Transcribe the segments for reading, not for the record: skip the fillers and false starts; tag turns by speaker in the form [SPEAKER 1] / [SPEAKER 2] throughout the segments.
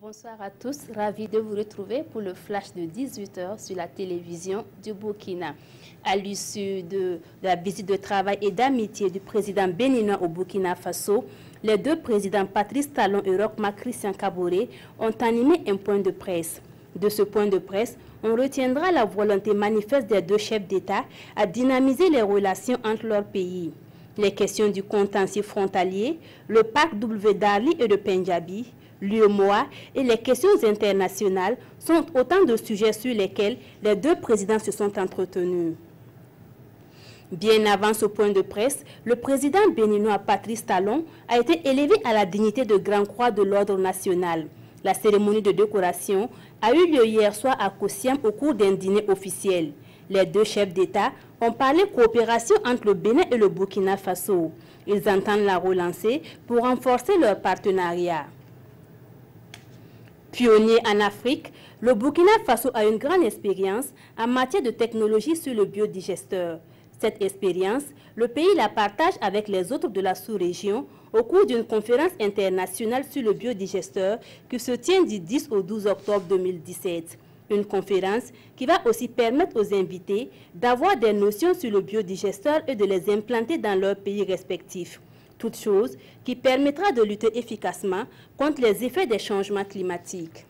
[SPEAKER 1] Bonsoir à tous, ravi de vous retrouver pour le flash de 18 h sur la télévision du Burkina. À l'issue de la visite de travail et d'amitié du président béninois au Burkina Faso, les deux présidents Patrice Talon et Roch-Marc Christian Kaboré ont animé un point de presse. De ce point de presse, on retiendra la volonté manifeste des deux chefs d'État à dynamiser les relations entre leurs pays. Les questions du contentieux frontalier, le parc W d'Arli et de Pendjabi, l'UEMOA et les questions internationales sont autant de sujets sur lesquels les deux présidents se sont entretenus. Bien avant ce point de presse, le président béninois Patrice Talon a été élevé à la dignité de Grand Croix de l'Ordre national. La cérémonie de décoration a eu lieu hier soir à Kossiam au cours d'un dîner officiel. Les deux chefs d'État ont parlé coopération entre le Bénin et le Burkina Faso. Ils entendent la relancer pour renforcer leur partenariat. Pionnier en Afrique, le Burkina Faso a une grande expérience en matière de technologie sur le biodigesteur. Cette expérience, le pays la partage avec les autres de la sous-région au cours d'une conférence internationale sur le biodigesteur qui se tient du 10 au 12 octobre 2017. Une conférence qui va aussi permettre aux invités d'avoir des notions sur le biodigesteur et de les implanter dans leurs pays respectifs. Toute chose qui permettra de lutter efficacement contre les effets des changements climatiques.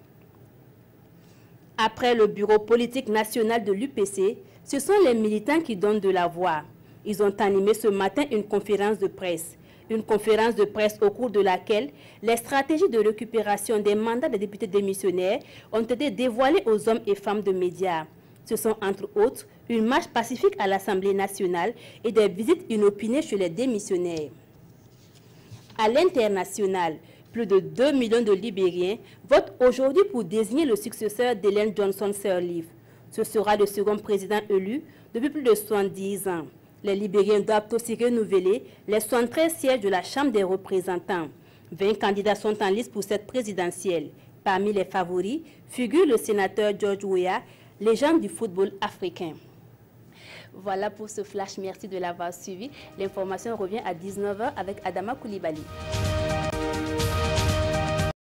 [SPEAKER 1] Après le bureau politique national de l'UPC, ce sont les militants qui donnent de la voix. Ils ont animé ce matin une conférence de presse. Une conférence de presse au cours de laquelle les stratégies de récupération des mandats des députés démissionnaires ont été dévoilées aux hommes et femmes de médias. Ce sont entre autres une marche pacifique à l'Assemblée nationale et des visites inopinées chez les démissionnaires. À l'international, plus de 2 millions de Libériens votent aujourd'hui pour désigner le successeur d'Ellen Johnson Sirleaf. Ce sera le second président élu depuis plus de 70 ans. Les Libériens doivent aussi renouveler les 73 sièges de la Chambre des représentants. 20 candidats sont en liste pour cette présidentielle. Parmi les favoris figure le sénateur George Weah, légende du football africain. Voilà pour ce flash, merci de l'avoir suivi. L'information revient à 19 h avec Adama Koulibaly.